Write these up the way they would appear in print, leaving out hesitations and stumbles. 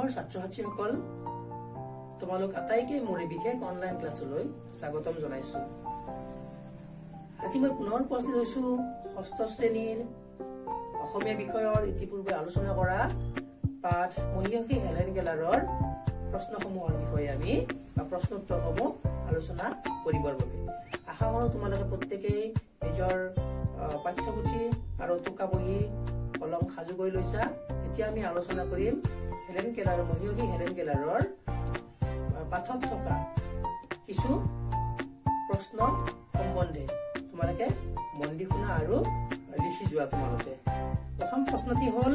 মৰমৰ ছাত্ৰ-ছাত্ৰীসকল তোমালোক আটাইকে মোৰ বিশেষ অনলাইন ক্লাছলৈ স্বাগতম জনাইছো। আজি মই পুনৰ উপস্থিত হৈছো ষষ্ঠ শ্ৰেণীৰ অসমীয়া বিষয়ৰ ইতিপূৰ্বে আলোচনা কৰা পাঠ মহিয়সী হেলেন কেলাৰৰ প্ৰশ্নসমূহৰ বিষয়ে আমি প্ৰশ্ন উত্তৰসমূহ আলোচনা কৰিবৰ বাবে আশা কৰোঁ তোমালোকে প্ৰত্যেকেই নিজৰ পাঠ্যপুথি আৰু টোকা বহি কলম সাজু কৰি লৈছা। এতিয়া আমি আলোচনা কৰিম হেলেন কেলাৰ মহিয়সী হেলেন কেলাৰৰ পাঠত থকা কিছু প্ৰশ্ন সম্বন্ধে তোমালোকে মন দি শুনা আৰু লিখি যোৱা। তোমালোকে প্ৰথম প্ৰশ্নটি হ'ল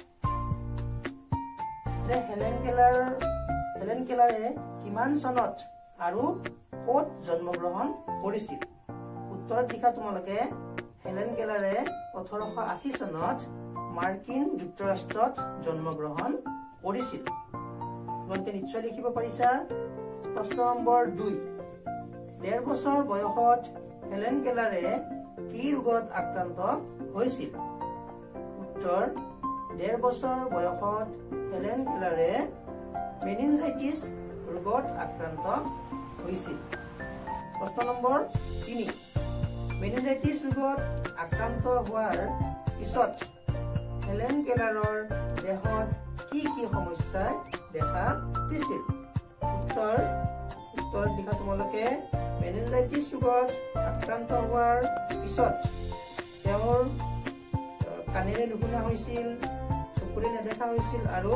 যে হেলেন কেলাৰে কিমান চনত আৰু ক'ত জন্মগ্ৰহণ কৰিছিল? উত্তৰত লিখা তোমালোকে হেলেন কেলাৰে 1880 চনত মাৰ্কিন যুক্তৰাষ্ট্ৰত জন্মগ্ৰহণ কৰিছিল। তোমালোকে নিশ্চয় লিখিব পাৰিছা। প্ৰশ্ন নম্বৰ 2, 1.5 বছৰ বয়সত হেলেন কেলাৰে কি ৰোগত আক্ৰান্ত হৈছিল? উত্তৰ 1.5 বছৰ বয়সত হেলেন কেলাৰে মেনিনজাইটিছ ৰোগত আক্ৰান্ত হৈছিল। প্ৰশ্ন নম্বৰ 3, মেনিনজাইটিছ ৰোগত আক্ৰান্ত হোৱাৰ পিছত হেলেন কেলাৰৰ দেহত কি কি সমস্যাই দেখা দিছিল? উত্তৰ লিখা তোমালোকে মেনিনজাইটিছ ৰোগত আক্ৰান্ত হোৱাৰ পিছত তেওঁৰ কাণেৰে নুশুনা হৈছিল, চকুৰে নেদেখা হৈছিল আৰু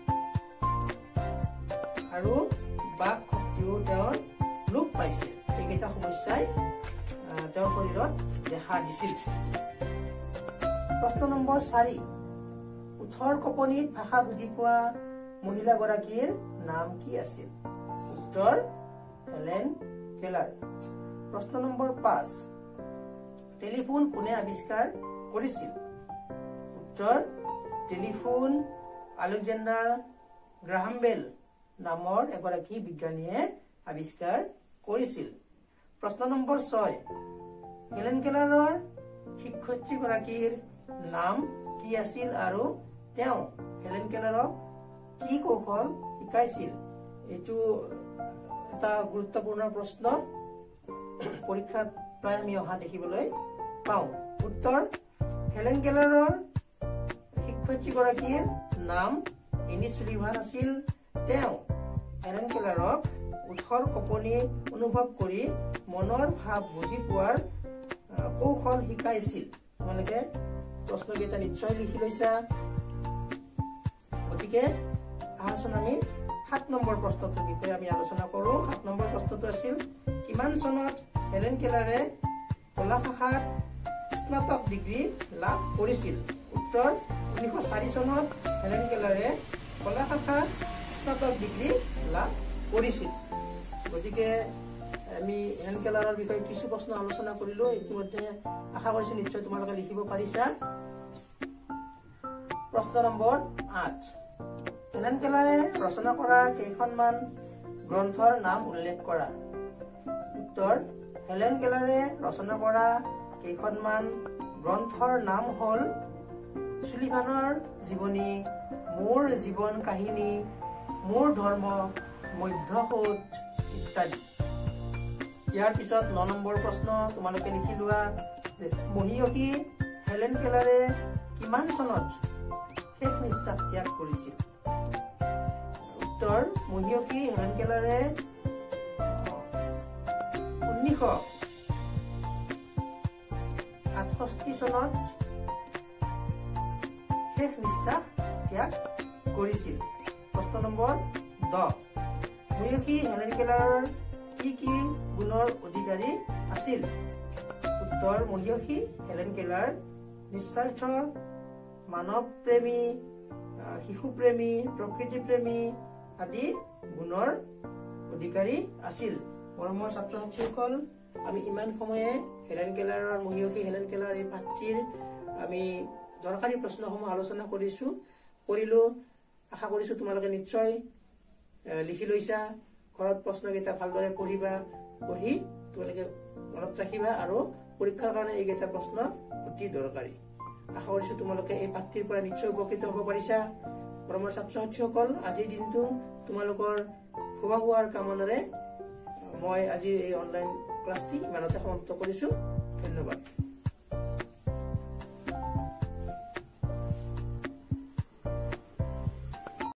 বাক শক্তিও তেওঁৰ লোপ পাইছিল। এইকেইটা সমস্যাই তেওঁৰ শৰীৰত দেখা দিছিল। প্ৰশ্ন নম্বৰ 4, ওঠৰ কঁপনিত ভাষা বুজি পোৱা মহিলাগৰাকীৰ নাম কি আছিল? উত্তৰ হেলেন কেলাৰ। প্ৰশ্ন নম্বৰ 5, টেলিফোন কোনে আৱিষ্কাৰ কৰিছিল? উত্তৰ টেলিফোন আলেকজেণ্ডাৰ গ্ৰাহাম বেল নামৰ এগৰাকী বিজ্ঞানীয়ে আৱিষ্কাৰ কৰিছিল। প্ৰশ্ন নম্বৰ 6, হেলেন কেলাৰৰ শিক্ষয়িত্ৰীগৰাকীৰ নাম কি আছিল আৰু তেওঁ হেলেন কেলাৰক কি কৌশল শিকাইছিল? এইটো এটা গুৰুত্বপূৰ্ণ প্ৰশ্ন, পৰীক্ষাত প্ৰায় আমি অহা দেখিবলৈ পাওঁ। উত্তৰ হেলেন কেলাৰৰ শিক্ষয়িত্ৰীগৰাকীৰ নাম এনি সুলিভান আছিল। তেওঁ হেলেন কেলাৰক ওঠৰ কঁপনি অনুভৱ কৰি মনৰ ভাৱ বুজি পোৱাৰ কৌশল শিকাইছিল। তোমালোকে প্ৰশ্নকেইটা নিশ্চয় লিখি লৈছা। গতিকে আহাচোন আমি 7 নম্বৰ প্ৰশ্নটোৰ বিষয়ে আমি আলোচনা কৰো। 7 নম্বৰ প্ৰশ্নটো আছিল, কিমান চনত হেলেন কেলাৰে কলা শাখাত স্নাতক ডিগ্ৰী লাভ কৰিছিল? উত্তৰ 1904 চনত হেলেন কেলাৰে কলা শাখাত স্নাতক ডিগ্ৰী লাভ কৰিছিল। গতিকে আমি হেলেন কেলাৰৰ বিষয়ে কিছু প্ৰশ্ন আলোচনা কৰিলো। ইতিমধ্যে আশা কৰিছো নিশ্চয় তোমালোকে লিখিব পাৰিছা। প্ৰশ্ন নম্বৰ 8, হেলেন কেলাৰে ৰচনা কৰা কেইখনমান গ্ৰন্থৰ নাম উল্লেখ কৰা? উত্তৰ হেলেন কেলাৰে ৰচনা কৰা কেইখনমান গ্ৰন্থৰ নাম হ'ল সুলিভানৰ জীৱনী, মোৰ জীৱন কাহিনী, মোৰ ধৰ্ম, মধ্যসোধ ইত্যাদি। ইয়াৰ পিছত 9 নম্বৰ প্ৰশ্ন তোমালোকে লিখি লোৱা যে মহিয়সী হেলেন কেলাৰে কিমান চনত শেষ নিশ্বাস ত্যাগ কৰিছিল? উত্তৰ মহিয়সী হেলেন কেলাৰে 1968 চনত শেষ নিশ্বাস ত্যাগ কৰিছিল। প্ৰশ্ন নম্বৰ 10, মহিয়সী হেলেন কেলাৰৰ কি কি গুণৰ অধিকাৰী আছিল? উত্তৰ মহিয়সী হেলেন কেলাৰ নিস্বাৰ্থ, মানৱ প্ৰেমী, শিশু প্ৰেমী, প্ৰকৃতি প্ৰেমী আদি গুণৰ অধিকাৰী আছিল। মৰমৰ ছাত্ৰ-ছাত্ৰীসকল, আমি ইমান সময়ে হেলেন কেলাৰৰ মহিয়সী হেলেন কেলাৰ এই পাঠটিৰ আমি দৰকাৰী প্ৰশ্নসমূহ আলোচনা কৰিলো। আশা কৰিছো তোমালোকে নিশ্চয় লিখি লৈছা। ঘৰত প্ৰশ্নকেইটা ভালদৰে পঢ়িবা, পঢ়ি তোমালোকে মনত ৰাখিবা আৰু পৰীক্ষাৰ কাৰণে এইকেইটা প্ৰশ্ন অতি দৰকাৰী। আশা কৰিছো তোমালোকে এই পাঠটিৰ পৰা নিশ্চয় উপকৃত হ'ব পাৰিছা। মৰমৰ ছাত্ৰ ছাত্ৰীসকল, আজিৰ দিনটো তোমালোকৰ শুভ হোৱাৰ কামনাৰে মই আজিৰ এই অনলাইন ক্লাছটি ইমানতে সমাপ্ত কৰিছো। ধন্যবাদ।